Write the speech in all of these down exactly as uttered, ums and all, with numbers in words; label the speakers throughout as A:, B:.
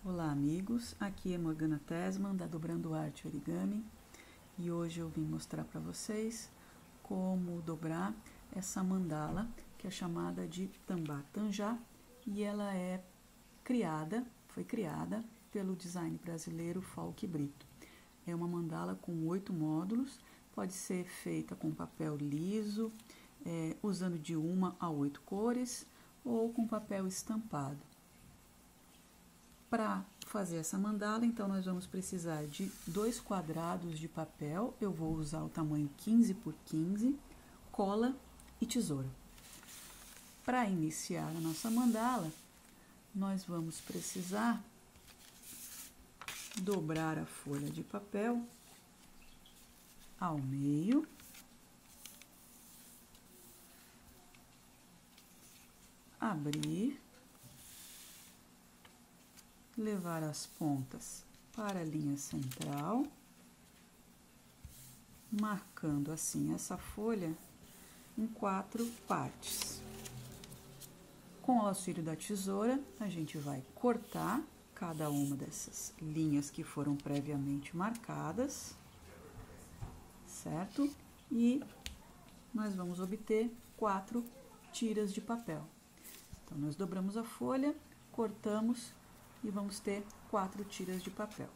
A: Olá amigos, aqui é Morgana Tesman da Dobrando Arte Origami e hoje eu vim mostrar para vocês como dobrar essa mandala que é chamada de Tambá Tanjá e ela é criada, foi criada pelo design brasileiro Falk Brito. É uma mandala com oito módulos, pode ser feita com papel liso, é, usando de uma a oito cores ou com papel estampado. Para fazer essa mandala, então, nós vamos precisar de dois quadrados de papel. Eu vou usar o tamanho quinze por quinze, cola e tesoura. Para iniciar a nossa mandala, nós vamos precisar dobrar a folha de papel ao meio. Abrir. Levar as pontas para a linha central, marcando assim essa folha em quatro partes. Com o auxílio da tesoura, a gente vai cortar cada uma dessas linhas que foram previamente marcadas, certo? E nós vamos obter quatro tiras de papel. Então, nós dobramos a folha, cortamos e vamos ter quatro tiras de papel.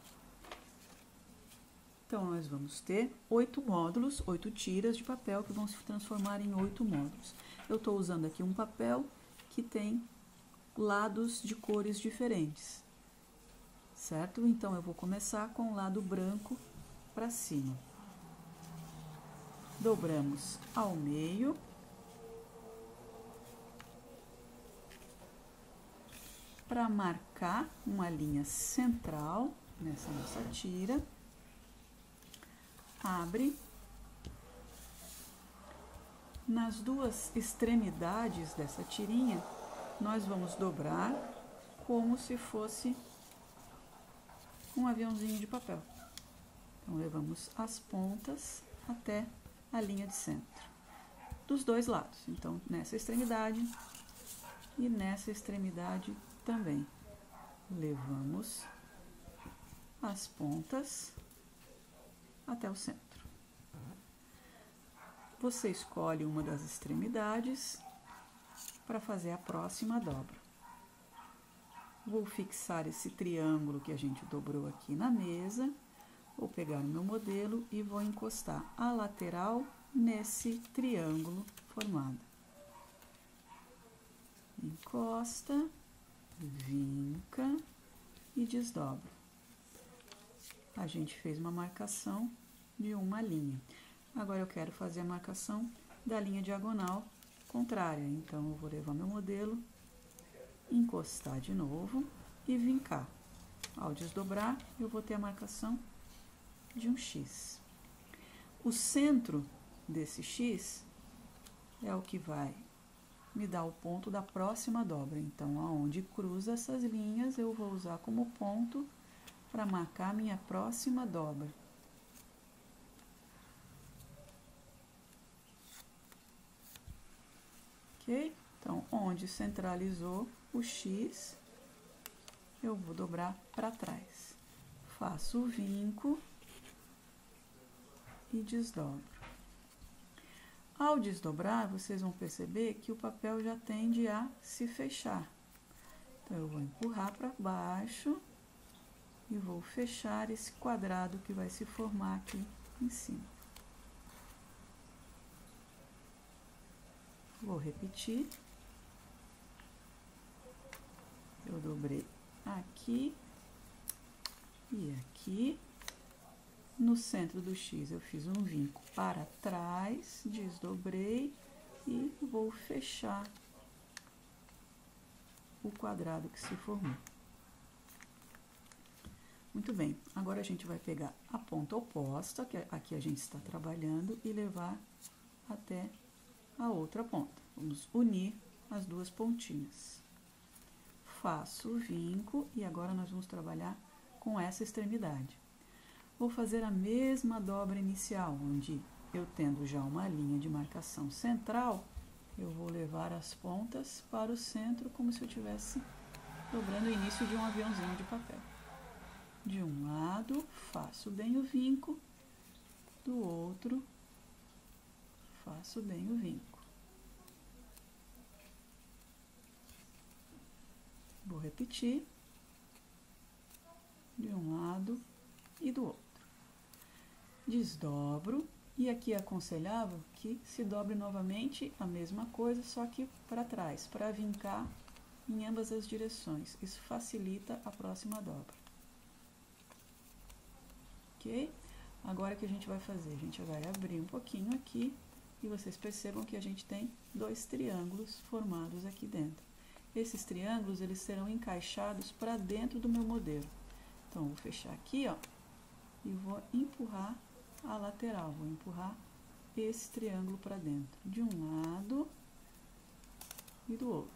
A: Então, nós vamos ter oito módulos, oito tiras de papel que vão se transformar em oito módulos. Eu estou usando aqui um papel que tem lados de cores diferentes, certo? Então, eu vou começar com o lado branco para cima. Dobramos ao meio. Para marcar uma linha central nessa nossa tira, abre. Nas duas extremidades dessa tirinha, nós vamos dobrar como se fosse um aviãozinho de papel. Então, levamos as pontas até a linha de centro, dos dois lados. Então, nessa extremidade e nessa extremidade também levamos as pontas até o centro. Você escolhe uma das extremidades para fazer a próxima dobra. Vou fixar esse triângulo que a gente dobrou aqui na mesa, vou pegar o meu modelo e vou encostar a lateral nesse triângulo formado. Encosta, vinca e desdobra. A gente fez uma marcação de uma linha. Agora eu quero fazer a marcação da linha diagonal contrária. Então, eu vou levar meu modelo, encostar de novo e vincar. Ao desdobrar, eu vou ter a marcação de um X. O centro desse X é o que vai me dá o ponto da próxima dobra. Então, aonde cruza essas linhas, eu vou usar como ponto para marcar minha próxima dobra. Ok? Então, onde centralizou o X, eu vou dobrar para trás. Faço o vinco e desdobro. Ao desdobrar, vocês vão perceber que o papel já tende a se fechar. Então, eu vou empurrar para baixo e vou fechar esse quadrado que vai se formar aqui em cima. Vou repetir. Eu dobrei aqui e aqui. No centro do X, eu fiz um vinco para trás, desdobrei e vou fechar o quadrado que se formou. Muito bem, agora a gente vai pegar a ponta oposta, que aqui a gente está trabalhando, e levar até a outra ponta. Vamos unir as duas pontinhas. Faço o vinco e agora nós vamos trabalhar com essa extremidade. Vou fazer a mesma dobra inicial, onde eu tendo já uma linha de marcação central, eu vou levar as pontas para o centro como se eu estivesse dobrando o início de um aviãozinho de papel. De um lado, faço bem o vinco, do outro, faço bem o vinco. Vou repetir, de um lado e do outro. Desdobro, e aqui é aconselhável que se dobre novamente a mesma coisa, só que para trás, para vincar em ambas as direções. Isso facilita a próxima dobra. Ok? Agora o que a gente vai fazer? A gente vai abrir um pouquinho aqui e vocês percebam que a gente tem dois triângulos formados aqui dentro. Esses triângulos, eles serão encaixados para dentro do meu modelo. Então, vou fechar aqui, ó, e vou empurrar a lateral, vou empurrar esse triângulo para dentro, de um lado e do outro.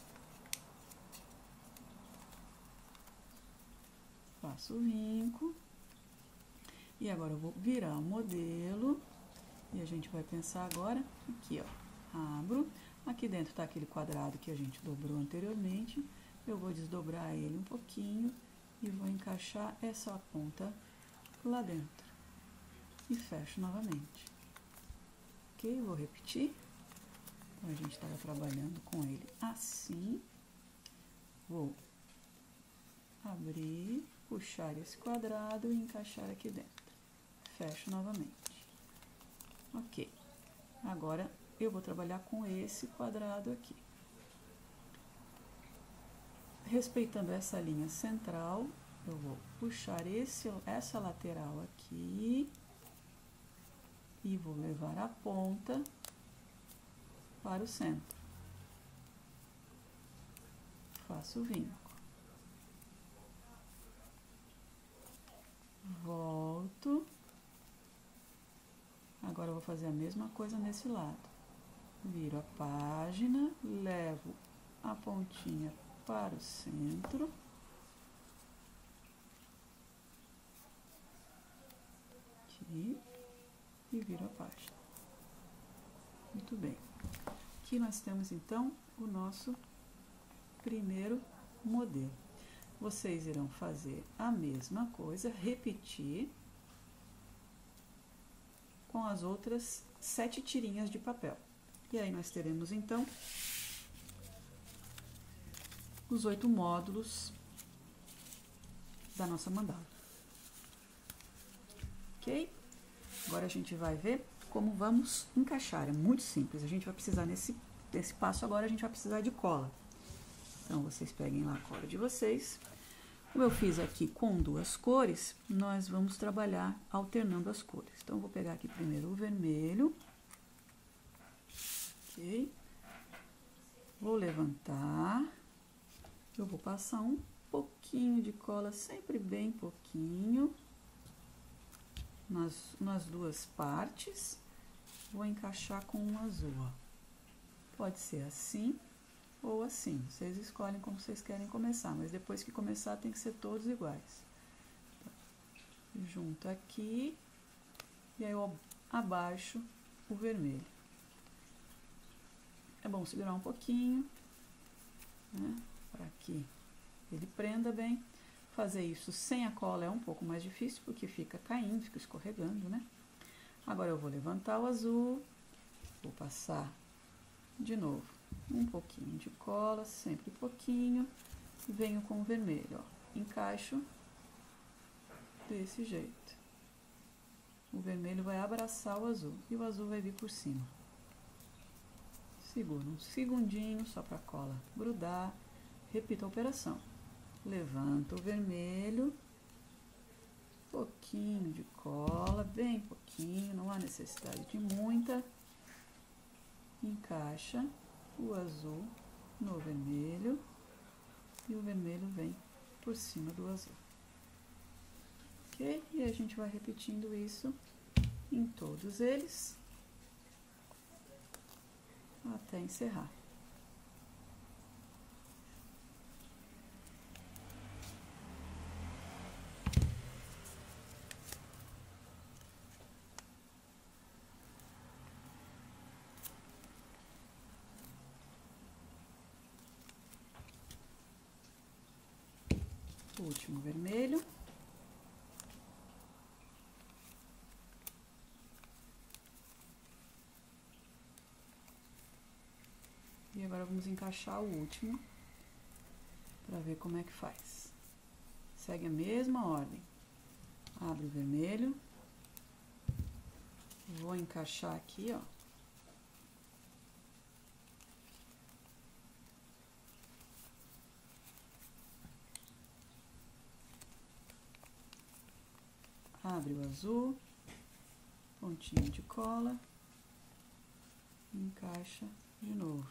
A: Faço o vinco, e agora eu vou virar o modelo, e a gente vai pensar agora aqui, ó, abro, aqui dentro tá aquele quadrado que a gente dobrou anteriormente, eu vou desdobrar ele um pouquinho, e vou encaixar essa ponta lá dentro. E fecho novamente. Ok? Vou repetir. Então, a gente estava trabalhando com ele assim. Vou abrir, puxar esse quadrado e encaixar aqui dentro. Fecho novamente. Ok. Agora, eu vou trabalhar com esse quadrado aqui. Respeitando essa linha central, eu vou puxar esse, essa lateral aqui. E vou levar a ponta para o centro. Faço o vinco. Volto. Agora eu vou fazer a mesma coisa nesse lado. Viro a página, levo a pontinha para o centro. Aqui. E viro a página. Muito bem. Aqui nós temos, então, o nosso primeiro modelo. Vocês irão fazer a mesma coisa, repetir com as outras sete tirinhas de papel. E aí nós teremos, então, os oito módulos da nossa mandala. Ok? Agora a gente vai ver como vamos encaixar. É muito simples. A gente vai precisar, nesse, nesse passo agora, a gente vai precisar de cola. Então, vocês peguem lá a cola de vocês. Como eu fiz aqui com duas cores, nós vamos trabalhar alternando as cores. Então, eu vou pegar aqui primeiro o vermelho. Ok? Vou levantar. Eu vou passar um pouquinho de cola, sempre bem pouquinho. Nas, nas duas partes, vou encaixar com um azul, ó. Pode ser assim ou assim, vocês escolhem como vocês querem começar, mas depois que começar tem que ser todos iguais. Então, junto aqui, e aí eu abaixo o vermelho. É bom segurar um pouquinho, né, para que ele prenda bem. Fazer isso sem a cola é um pouco mais difícil, porque fica caindo, fica escorregando, né? Agora eu vou levantar o azul, vou passar de novo um pouquinho de cola, sempre pouquinho, e venho com o vermelho, ó. Encaixo desse jeito. O vermelho vai abraçar o azul, e o azul vai vir por cima. Seguro um segundinho, só para a cola grudar, repito a operação. Levanto o vermelho, pouquinho de cola, bem pouquinho, não há necessidade de muita. Encaixa o azul no vermelho e o vermelho vem por cima do azul. Ok? E a gente vai repetindo isso em todos eles até encerrar. o último vermelho. E agora vamos encaixar o último para ver como é que faz. Segue a mesma ordem. Abre o vermelho. Vou encaixar aqui, ó. Abre o azul, pontinho de cola, encaixa de novo.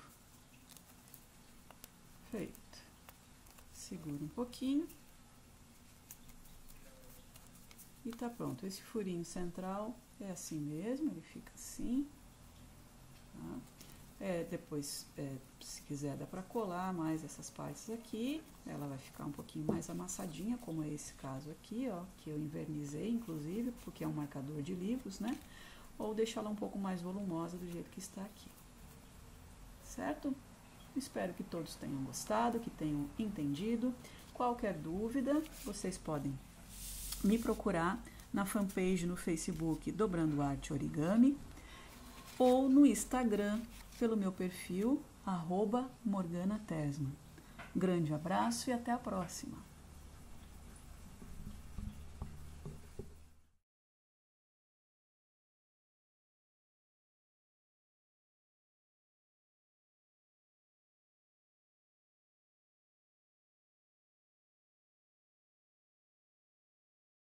A: Feito. Segura um pouquinho. E tá pronto. Esse furinho central é assim mesmo, ele fica assim. Tá? É, depois, é, se quiser, dá pra colar mais essas partes aqui. Ela vai ficar um pouquinho mais amassadinha, como é esse caso aqui, ó, que eu invernizei, inclusive, porque é um marcador de livros, né? Ou deixá-la um pouco mais volumosa do jeito que está aqui. Certo? Espero que todos tenham gostado, que tenham entendido. Qualquer dúvida, vocês podem me procurar na fanpage no Facebook Dobrando Arte Origami ou no Instagram pelo meu perfil arroba Morgana Tesman. Grande abraço e até a próxima!